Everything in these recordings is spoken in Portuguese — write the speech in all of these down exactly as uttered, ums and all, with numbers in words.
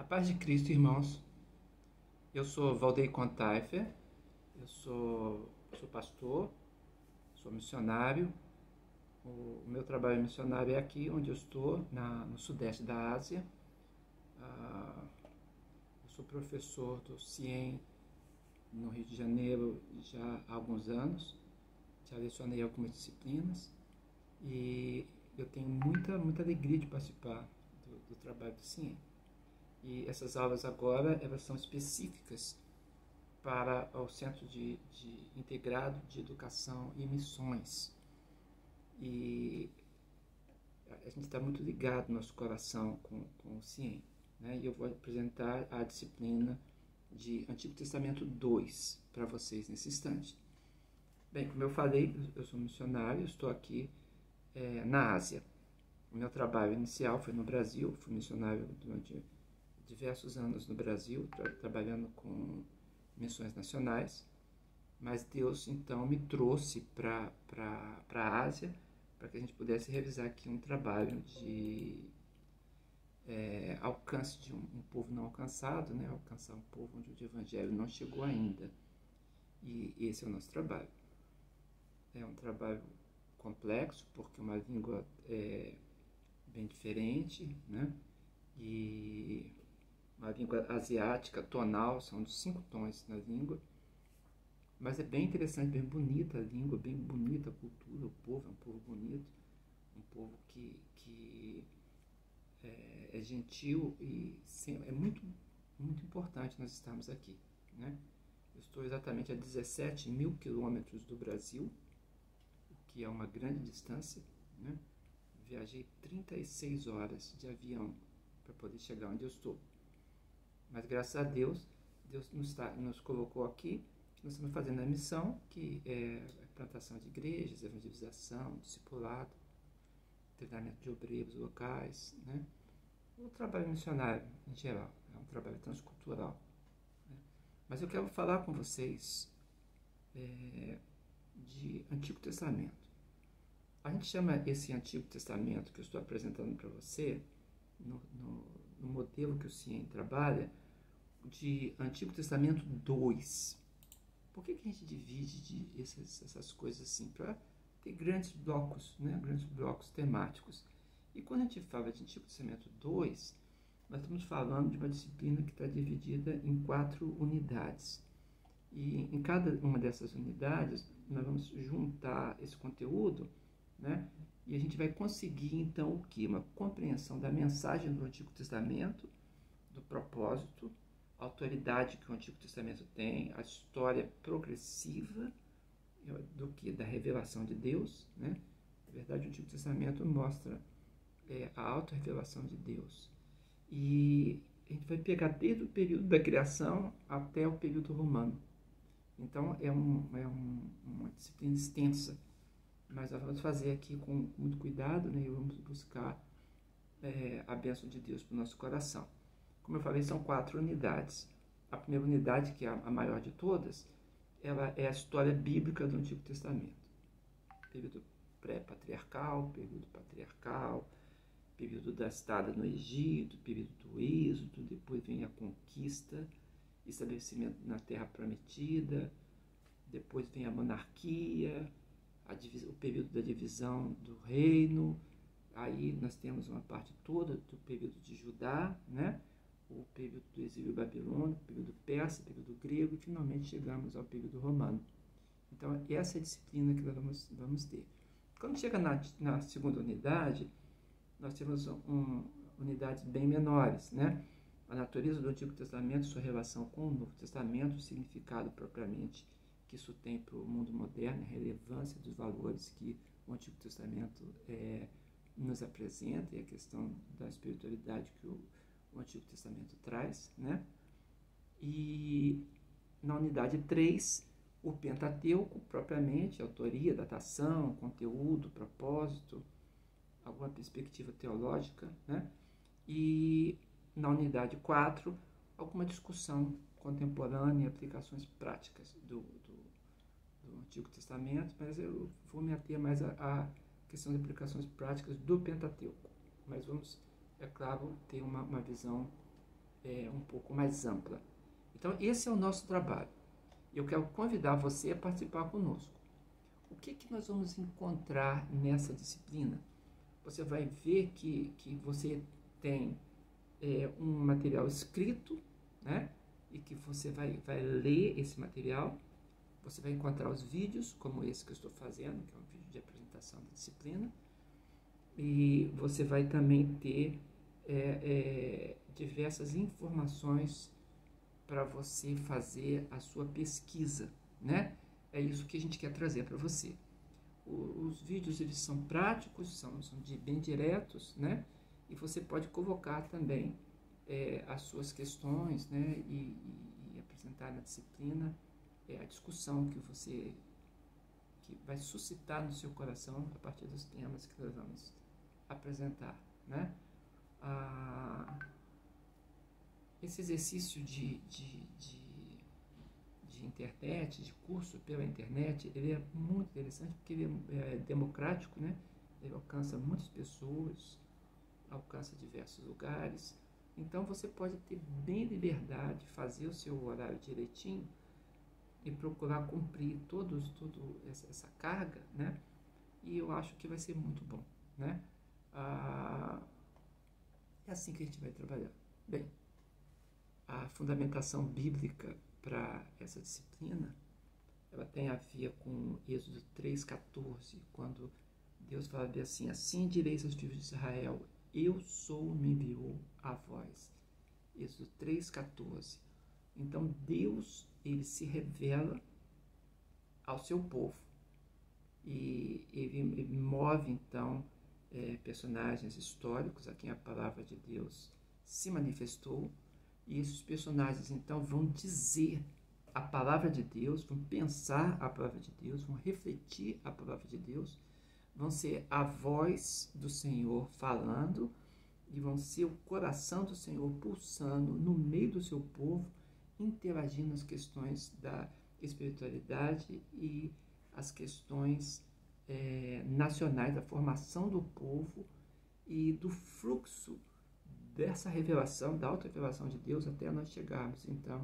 Paz de Cristo, irmãos. Eu sou Valdeir Contaifer, eu sou, sou pastor, sou missionário. O, o meu trabalho missionário é aqui onde eu estou, na, no sudeste da Ásia. Ah, eu sou professor do CIEM no Rio de Janeiro já há alguns anos. Já lecionei algumas disciplinas e eu tenho muita, muita alegria de participar do, do trabalho do CIEM. E essas aulas agora, elas são específicas para o Centro de, de Integrado de Educação e Missões. E a gente está muito ligado no nosso coração com, com o CIEM, né? E eu vou apresentar a disciplina de Antigo Testamento dois para vocês nesse instante. Bem, como eu falei, eu sou missionário, estou aqui é, na Ásia. O meu trabalho inicial foi no Brasil, fui missionário durante diversos anos no Brasil, tra trabalhando com missões nacionais, mas Deus então me trouxe para a Ásia para que a gente pudesse realizar aqui um trabalho de é, alcance de um, um povo não alcançado, né? Alcançar um povo onde o evangelho não chegou ainda. E esse é o nosso trabalho. É um trabalho complexo, porque é uma língua é, bem diferente, né? E uma língua asiática, tonal, são dos cinco tons na língua, mas é bem interessante, bem bonita a língua, bem bonita a cultura, o povo é um povo bonito, um povo que, que é, é gentil e sim, é muito, muito importante nós estarmos aqui, né? Eu estou exatamente a dezessete mil quilômetros do Brasil, o que é uma grande distância, né? Viajei trinta e seis horas de avião para poder chegar onde eu estou. Mas graças a Deus, Deus nos, tá, nos colocou aqui, nós estamos fazendo a missão, que é a plantação de igrejas, evangelização, discipulado, treinamento de obreiros locais, né? O trabalho missionário em geral, é um trabalho transcultural, né? Mas eu quero falar com vocês é, de Antigo Testamento. A gente chama esse Antigo Testamento que eu estou apresentando para você, no, no, no modelo que o CIEM trabalha, de Antigo Testamento dois. Por que, que a gente divide de essas, essas coisas assim? Para ter grandes blocos, né? Grandes blocos temáticos. E quando a gente fala de Antigo Testamento dois, nós estamos falando de uma disciplina que está dividida em quatro unidades. E em cada uma dessas unidades, nós vamos juntar esse conteúdo, né? E a gente vai conseguir, então, o quê? Uma compreensão da mensagem do Antigo Testamento, do propósito, a autoridade que o Antigo Testamento tem, a história progressiva do que da revelação de Deus, né? Na verdade, o Antigo Testamento mostra é, a auto-revelação de Deus. E a gente vai pegar desde o período da criação até o período romano. Então, é, um, é um, uma disciplina extensa, mas nós vamos fazer aqui com muito cuidado, né? E vamos buscar é, a bênção de Deus para o nosso coração. Como eu falei, são quatro unidades. A primeira unidade, que é a maior de todas, ela é a história bíblica do Antigo Testamento. Período pré-patriarcal, período patriarcal, período da estada no Egito, período do êxodo, depois vem a conquista, estabelecimento na Terra Prometida, depois vem a monarquia, a o período da divisão do reino. Aí nós temos uma parte toda do período de Judá, né? O período do exílio babilônico, o período persa, o período grego, e finalmente chegamos ao período romano. Então, essa é a disciplina que nós vamos, vamos ter. Quando chega na, na segunda unidade, nós temos um, unidades bem menores, né? A natureza do Antigo Testamento, sua relação com o Novo Testamento, o significado propriamente que isso tem para o mundo moderno, a relevância dos valores que o Antigo Testamento é, nos apresenta, e a questão da espiritualidade que o, o Antigo Testamento traz, né? E na unidade três, o Pentateuco propriamente, autoria, datação, conteúdo, propósito, alguma perspectiva teológica, né? E na unidade quatro, alguma discussão contemporânea e aplicações práticas do, do, do Antigo Testamento, mas eu vou me ater mais à questão de aplicações práticas do Pentateuco. Mas vamos, é claro, ter uma, uma visão é, um pouco mais ampla. Então, esse é o nosso trabalho. Eu quero convidar você a participar conosco. O que, que nós vamos encontrar nessa disciplina? Você vai ver que, que você tem é, um material escrito, né? E que você vai, vai ler esse material. Você vai encontrar os vídeos, como esse que eu estou fazendo, que é um vídeo de apresentação da disciplina. E você vai também ter é, é, diversas informações para você fazer a sua pesquisa, né? É isso que a gente quer trazer para você. O, os vídeos, eles são práticos, são, são de, bem diretos, né? E você pode convocar também é, as suas questões, né? E, e, e apresentar na disciplina é, a discussão que você que vai suscitar no seu coração a partir dos temas que nós vamos apresentar, né? Ah, esse exercício de, de, de, de internet, de curso pela internet, ele é muito interessante porque ele é, é democrático, né? Ele alcança muitas pessoas, alcança diversos lugares. Então você pode ter bem liberdade, fazer o seu horário direitinho e procurar cumprir todos, toda essa, essa carga, né? E eu acho que vai ser muito bom, né? Ah, é assim que a gente vai trabalhar. Bem, a fundamentação bíblica para essa disciplina, ela tem a ver com Êxodo três, quatorze, quando Deus fala bem assim: assim direis aos filhos de Israel, eu sou, me enviou a vós. Êxodo três, quatorze. Então Deus, ele se revela ao seu povo e ele, ele move então é, personagens históricos a quem a palavra de Deus se manifestou. E esses personagens, então, vão dizer a palavra de Deus, vão pensar a palavra de Deus, vão refletir a palavra de Deus, vão ser a voz do Senhor falando e vão ser o coração do Senhor pulsando no meio do seu povo, interagindo nas questões da espiritualidade e as questões é, nacionais, da formação do povo e do fluxo dessa revelação, da auto-revelação de Deus, até nós chegarmos, então,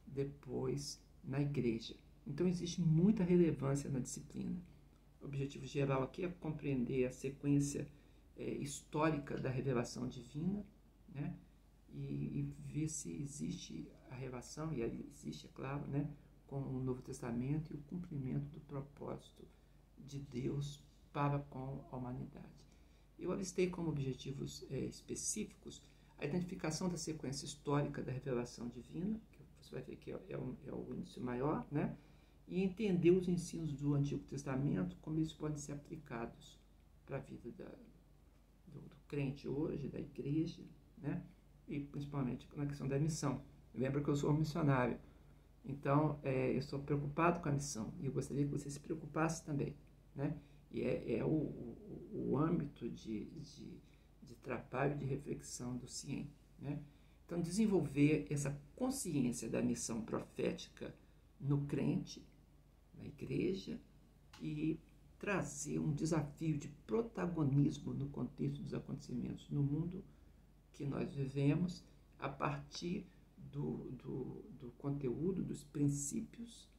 depois na igreja. Então, existe muita relevância na disciplina. O objetivo geral aqui é compreender a sequência é, histórica da revelação divina, né? E, e ver se existe a relação, e aí existe, é claro, né? Com o Novo Testamento e o cumprimento do propósito de Deus para com a humanidade. Eu alistei como objetivos é, específicos a identificação da sequência histórica da revelação divina, que você vai ver que é, é, o, é o índice maior, né? E entender os ensinos do Antigo Testamento, como eles podem ser aplicados para a vida da, do, do crente hoje, da igreja, né? E principalmente na questão da missão. Lembra que eu sou um missionário, então é, eu estou preocupado com a missão e eu gostaria que você se preocupasse também, né? E é, é o, o, o âmbito de, de de trabalho, de reflexão do C I E M, né? Então, desenvolver essa consciência da missão profética no crente, na igreja, e trazer um desafio de protagonismo no contexto dos acontecimentos no mundo que nós vivemos, a partir do, do, do conteúdo, dos princípios,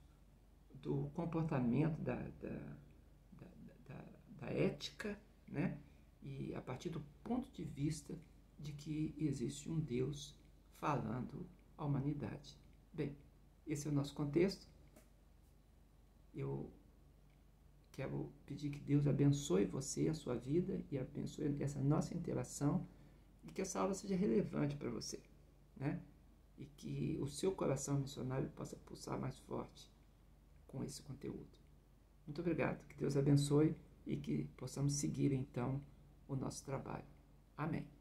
do comportamento, da, da, da, da, da ética, né? E a partir do ponto de vista de que existe um Deus falando à humanidade. Bem, esse é o nosso contexto. Eu quero pedir que Deus abençoe você, a sua vida, e abençoe essa nossa interação, e que essa aula seja relevante para você, né? E que o seu coração missionário possa pulsar mais forte com esse conteúdo. Muito obrigado. Que Deus abençoe e que possamos seguir, então, o nosso trabalho. Amém.